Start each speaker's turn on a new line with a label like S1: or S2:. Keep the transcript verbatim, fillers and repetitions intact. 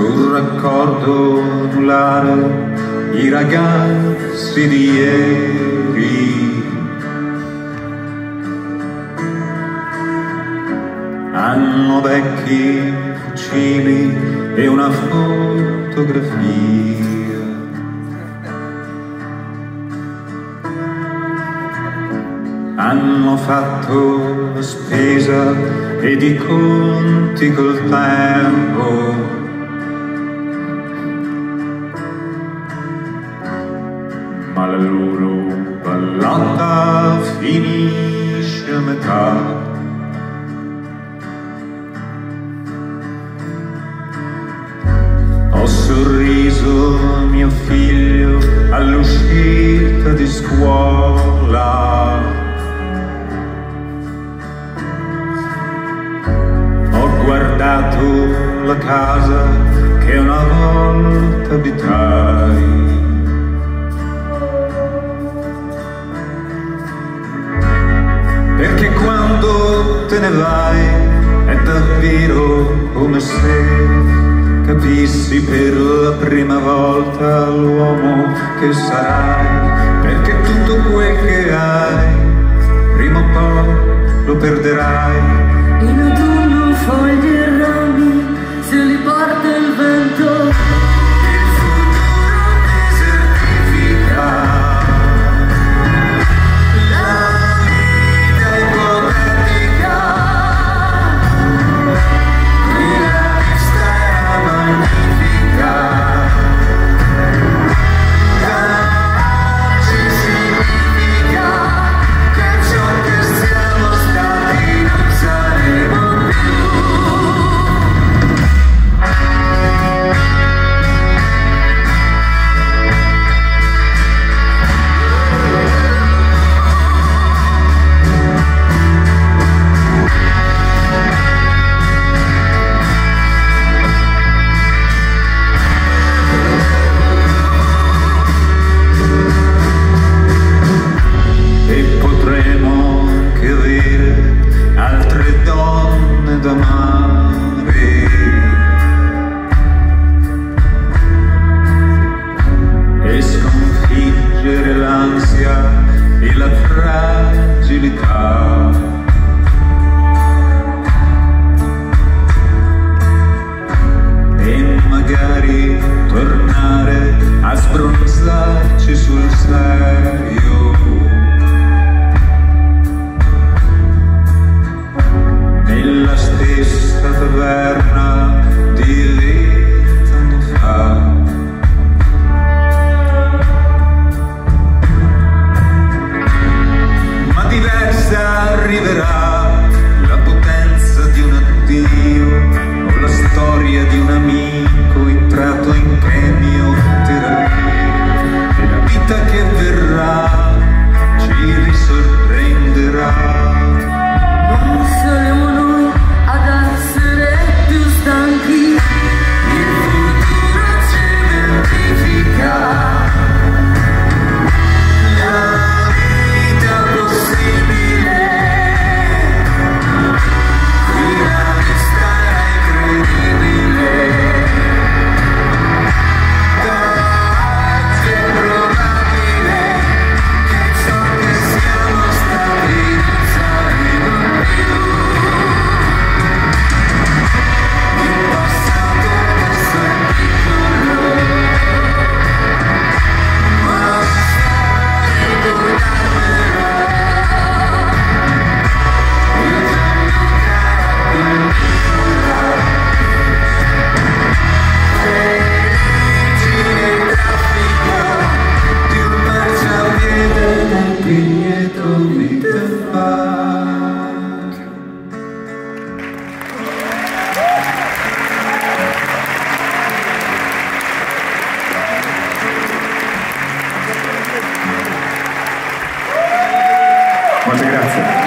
S1: sul raccordo anulare i ragazzi di ieri hanno vecchi fucili e una fotografia. Hanno fatto la spesa ed i conti col tempo, ma la loro ballata finisce a metà. Ho sorriso a mio figlio all'uscita di scuola. Ho guardato la casa che una volta abitai. Perché quando te ne vai è davvero come se capissi per la prima volta l'uomo che sarai, perché tutto quel che hai prima o poi lo perderai.
S2: In autunno foglie e rami se li porta il vento,
S1: Il futuro desertifica, la vita è ipotetica, qui la vista è magnifica. Da oggi significa che ciò che siamo stati non saremo più. E potremo anche avere altre donne da amare, e sconfiggere l'ansia e la fragilità. E magari tornare a sbronzarci sul serio, nella stessa taverna di vent'anni fa. Ma diversa arriverà la potenza di un addio o la storia di un amico entrato in chemioterapia, e la vita che verrà ci risorprenderà.
S2: non saremo noi ad essere più stanchi.
S1: Il futuro cementifica, la vita possibile, qui la vista è incredibile. Da oggi è probabile che ciò che siamo stati non saremo più. Il passato adesso è piccolo, ma ricordarmelo, il giorno che era più piccola, felici nel traffico di un marciapiede che dietro vita fa. Molte grazie.